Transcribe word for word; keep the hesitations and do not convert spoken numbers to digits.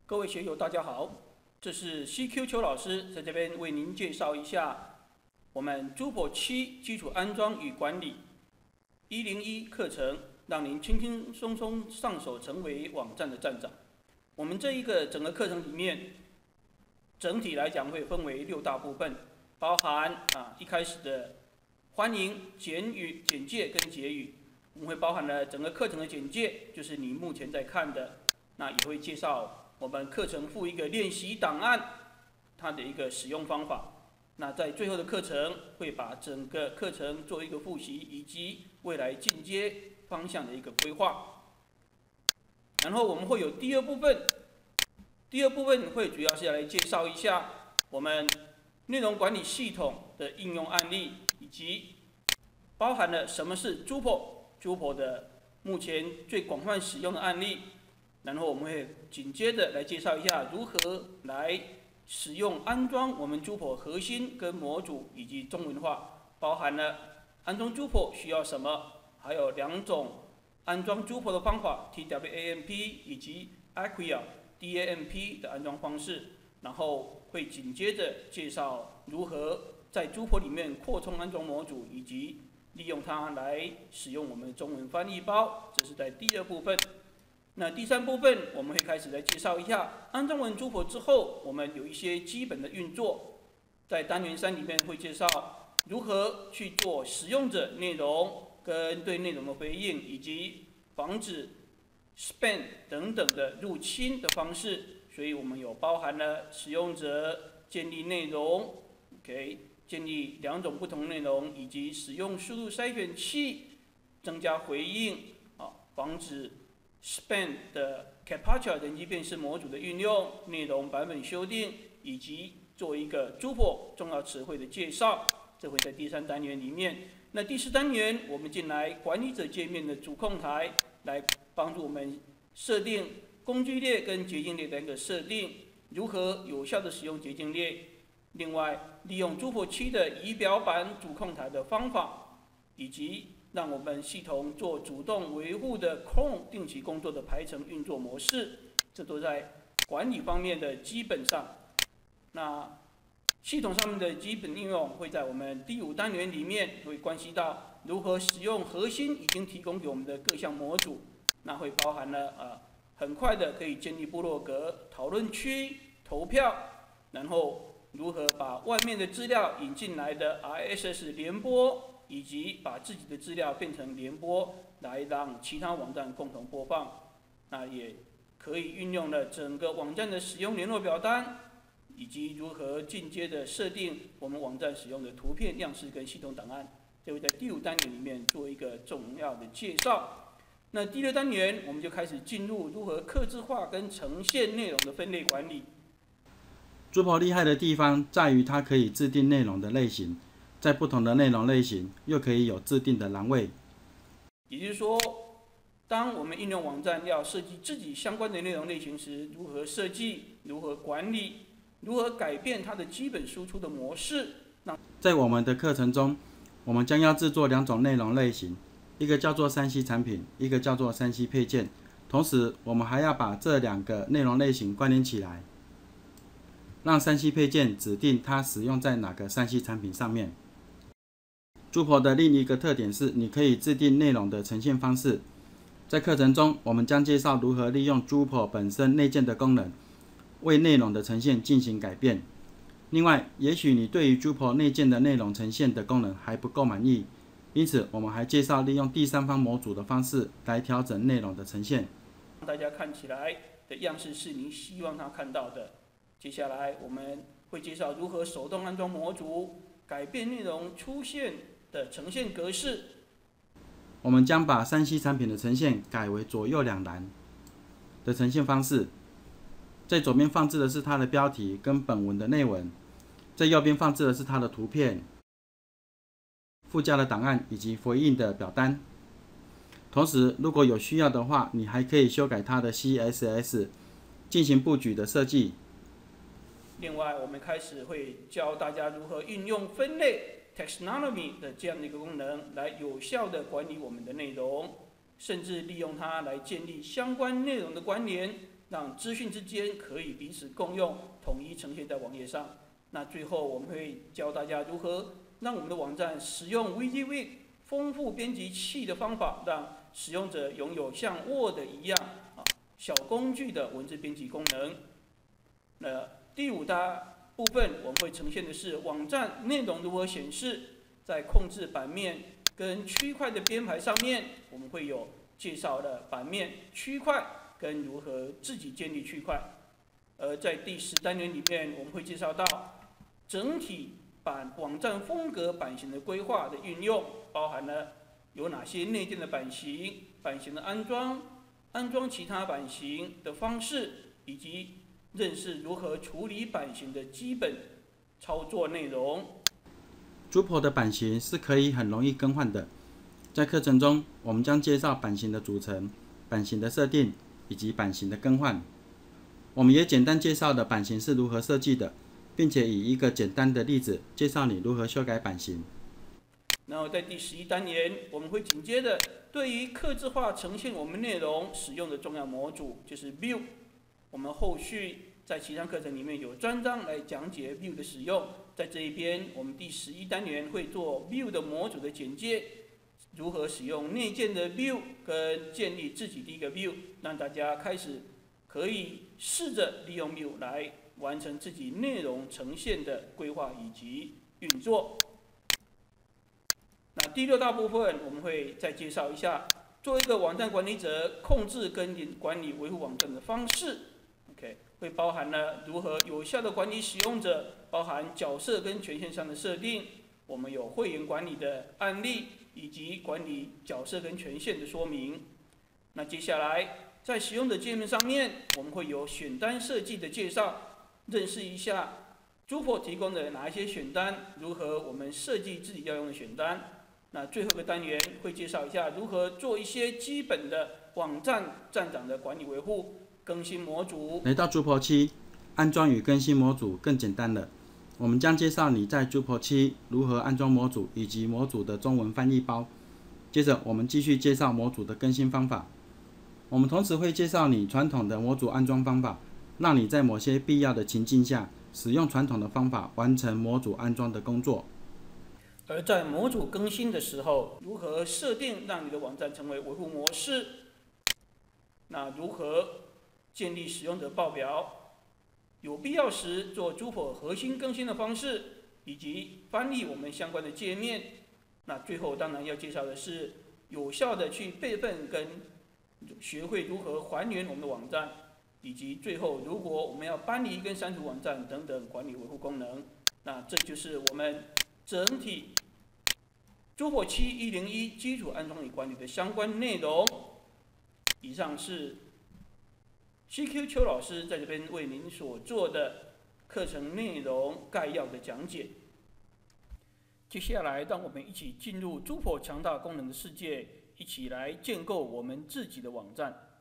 各位学友，大家好，这是 C Q 邱老师在这边为您介绍一下我们 Drupal 七基础安装与管理一零一课程，让您轻轻松松上手成为网站的站长。我们这一个整个课程里面，整体来讲会分为六大部分，包含啊一开始的欢迎、简语、简介跟结语，我们会包含了整个课程的简介，就是你目前在看的，那也会介绍。我们课程附一个练习档案，它的一个使用方法。那在最后的课程会把整个课程做一个复习，以及未来进阶方向的一个规划。然后我们会有第二部分，第二部分会主要是要来介绍一下我们内容管理系统的应用案例，以及包含了什么是 Drupal，Drupal 的目前最广泛使用的案例。然后我们会紧接着来介绍一下如何来使用安装我们 Drupal 核心跟模组以及中文化，包含了安装 Drupal 需要什么，还有两种安装 Drupal 的方法 T W A M P 以及 Acquia D A M P 的安装方式。然后会紧接着介绍如何在 Drupal 里面扩充安装模组，以及利用它来使用我们的中文翻译包，这是在第二部分。那第三部分我们会开始来介绍一下安装完 Drupal 之后，我们有一些基本的运作。在单元三里面会介绍如何去做使用者内容跟对内容的回应，以及防止 spam 等等的入侵的方式。所以我们有包含了使用者建立内容 ，OK， 建立两种不同内容，以及使用输入筛选器增加回应，啊，防止spam 的 Captcha 人机辨识模组的运用，内容版本修订，以及做一个 Drupal 重要词汇的介绍，这会在第三单元里面。那第四单元我们进来管理者界面的主控台，来帮助我们设定工具列跟捷径列的一个设定，如何有效的使用捷径列。另外，利用 Drupal 七的仪表板主控台的方法，以及让我们系统做主动维护的 cron 定期工作的排程运作模式，这都在管理方面的基本上。那系统上面的基本应用会在我们第五单元里面会关系到如何使用核心已经提供给我们的各项模组，那会包含了呃很快的可以建立部落格、讨论区、投票，然后如何把外面的资料引进来的 R S S 联播。以及把自己的资料变成联播，来让其他网站共同播放。那也可以运用了整个网站的使用联络表单，以及如何进阶的设定我们网站使用的图片样式跟系统档案。这会在第五单元里面做一个重要的介绍。那第六单元我们就开始进入如何客制化跟呈现内容的分类管理。 Drupal 厉害的地方在于它可以制定内容的类型。在不同的内容类型，又可以有制定的栏位。 也就是说，当我们应用网站要设计自己相关的内容类型时，如何设计、如何管理、如何改变它的基本输出的模式。 在我们的课程中，我们将要制作两种内容类型，一个叫做三 C 产品，一个叫做三 C 配件。同时，我们还要把这两个内容类型关联起来，让三 C 配件指定它使用在哪个三 C 产品上面。Drupal 的另一个特点是，你可以制定内容的呈现方式。在课程中，我们将介绍如何利用 Drupal 本身内建的功能，为内容的呈现进行改变。另外，也许你对于 Drupal 内建的内容呈现的功能还不够满意，因此我们还介绍利用第三方模组的方式来调整内容的呈现。 大家看起来的样式是你希望他看到的。接下来我们会介绍如何手动安装模组，改变内容出现的呈现格式。 我们将把三 C 产品的呈现改为左右两栏的呈现方式，在左边放置的是它的标题跟本文的内文，在右边放置的是它的图片、附加的档案以及回应的表单。同时，如果有需要的话，你还可以修改它的 C S S， 进行布局的设计。 另外，我们开始会教大家如何运用分类 Taxonomy 的这样的一个功能，来有效的管理我们的内容，甚至利用它来建立相关内容的关联， 让资讯之间可以彼此共用，统一呈现在网页上。那最后我们会教大家如何让我们的网站使用 WYSIWYG 丰富编辑器的方法，让使用者拥有像 Word 一样啊小工具的文字编辑功能。那第五大部分我们会呈现的是网站内容如何显示，在控制版面跟区块的编排上面，我们会有介绍的版面、区块跟如何自己建立区块。而在第十单元里面，我们会介绍到整体版网站风格版型的规划的运用，包含了有哪些内建的版型、版型的安装、安装其他版型的方式，以及认识如何处理版型的基本操作内容。 Drupal 的版型是可以很容易更换的。在课程中，我们将介绍版型的组成、版型的设定以及版型的更换。我们也简单介绍了版型是如何设计的，并且以一个简单的例子介绍你如何修改版型。 然后在第十一单元，我们会紧接着对于客制化呈现我们内容使用的重要模组，就是 View。我们后续在其他课程里面有专章来讲解 View 的使用。在这一边，我们第十一单元会做 View 的模组的简介，如何使用内建的 View 跟建立自己的一个 View， 让大家开始可以试着利用 View 来完成自己内容呈现的规划以及运作。那第六大部分，我们会再介绍一下，做一个网站管理者控制跟管理维护网站的方式。OK， 会包含了如何有效的管理使用者，包含角色跟权限上的设定。我们有会员管理的案例，以及管理角色跟权限的说明。那接下来在使用者界面上面，我们会有选单设计的介绍，认识一下 Drupal 提供的哪一些选单，如何我们设计自己要用的选单。那最后一个单元会介绍一下如何做一些基本的网站站长的管理维护、更新模组。 来到 Drupal 七，安装与更新模组更简单了。我们将介绍你在 Drupal 七如何安装模组以及模组的中文翻译包。接着我们继续介绍模组的更新方法。我们同时会介绍你传统的模组安装方法，让你在某些必要的情境下使用传统的方法完成模组安装的工作。 而在模组更新的时候，如何设定让你的网站成为维护模式？那如何建立使用者报表？有必要时做 Drupal 核心更新的方式，以及翻译我们相关的界面。那最后当然要介绍的是有效的去备份跟学会如何还原我们的网站，以及最后如果我们要搬离跟删除网站等等管理维护功能。那这就是我们整体 Drupal 七一零一基础安装与管理的相关内容。以上是 C Q 邱老师在这边为您所做的课程内容概要的讲解。接下来，让我们一起进入 Drupal 强大功能的世界，一起来建构我们自己的网站。